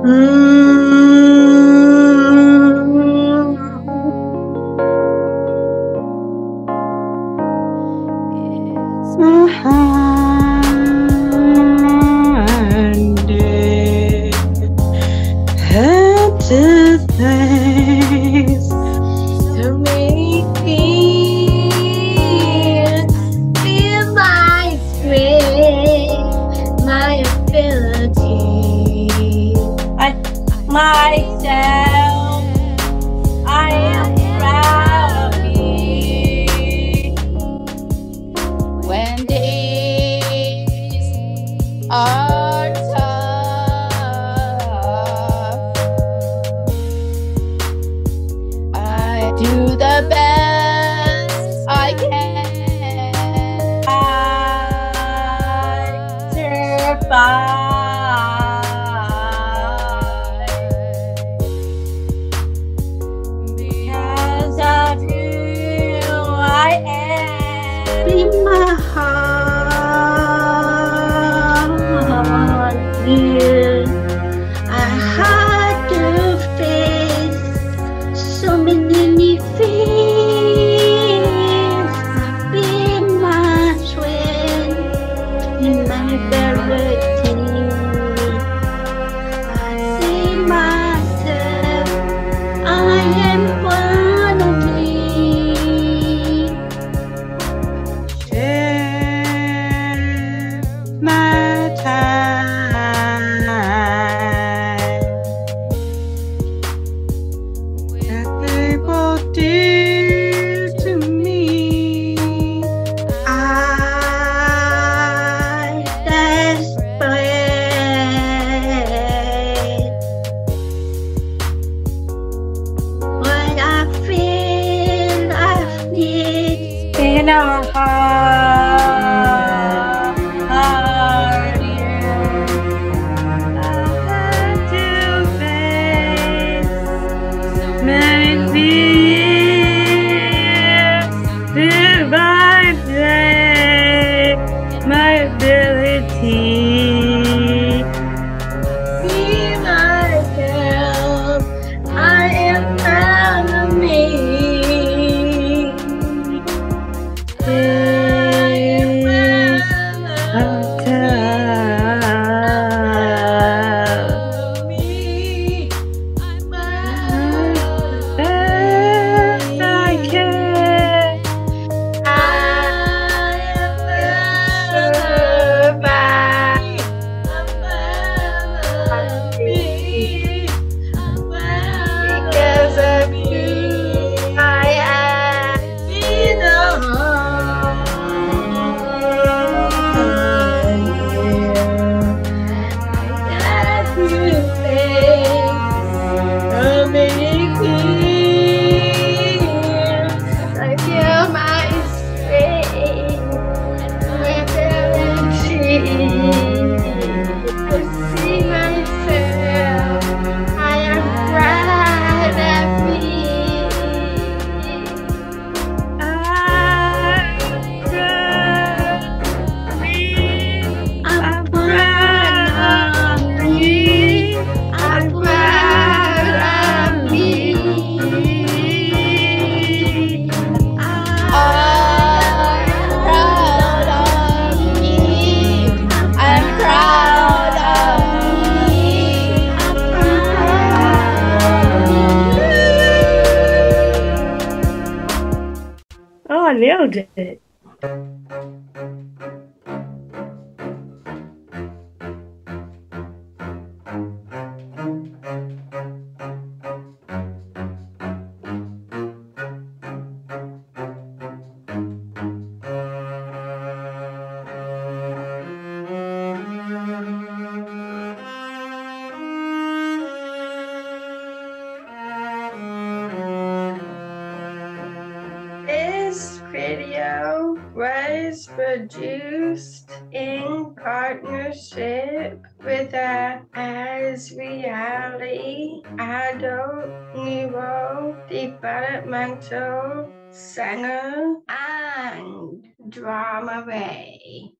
Myself, I am proud of me. When days are tough, I do the best I can. I survive. In my heart, yeah, I had to face so many fears. Be my strength in my ability. I see myself, I am one of me. My time that people did to me, I desperate when I feel I need in our heart. My ability. Be myself, I am proud of me. Oh, I nailed it. This video was produced in partnership with the As Reality Adult Neurodevelopmental Center and DramaWay.